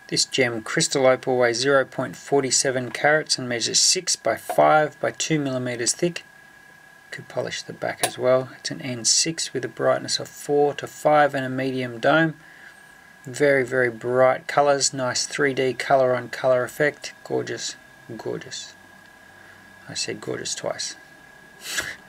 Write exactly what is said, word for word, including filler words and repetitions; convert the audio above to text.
This gem crystal opal weighs zero point four seven carats and measures six by five by two millimeters thick. Could polish the back as well. It's an N six with a brightness of four to five and a medium dome. Very, very bright colours. Nice three D colour on colour effect. Gorgeous, gorgeous. I said gorgeous twice.